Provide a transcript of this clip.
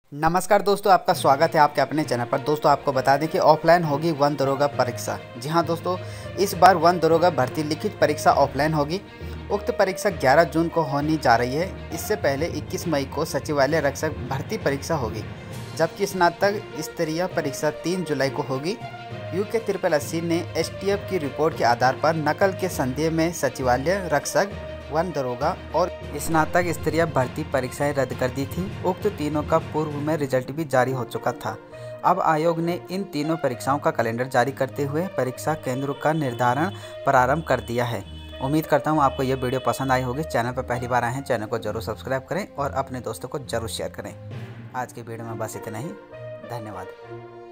नमस्कार दोस्तों, आपका स्वागत है आपके अपने चैनल पर। दोस्तों आपको बता दें कि ऑफलाइन होगी वन दरोगा परीक्षा। जी हां दोस्तों, इस बार वन दरोगा भर्ती लिखित परीक्षा ऑफलाइन होगी। उक्त परीक्षा 11 जून को होने जा रही है। इससे पहले 21 मई को सचिवालय रक्षक भर्ती परीक्षा होगी, जबकि स्नातक स्तरीय परीक्षा 3 जुलाई को होगी। यूके 8080 ने एसटीएफ की रिपोर्ट के आधार पर नकल के संदेह में सचिवालय रक्षक, वन दरोगा और स्नातक स्तरीय भर्ती परीक्षाएं रद्द कर दी थी। उक्त तीनों का पूर्व में रिजल्ट भी जारी हो चुका था। अब आयोग ने इन तीनों परीक्षाओं का कैलेंडर जारी करते हुए परीक्षा केंद्रों का निर्धारण प्रारंभ कर दिया है। उम्मीद करता हूं आपको यह वीडियो पसंद आई होगी। चैनल पर पहली बार आए हैं, चैनल को जरूर सब्सक्राइब करें और अपने दोस्तों को जरूर शेयर करें। आज के वीडियो में बस इतना ही। धन्यवाद।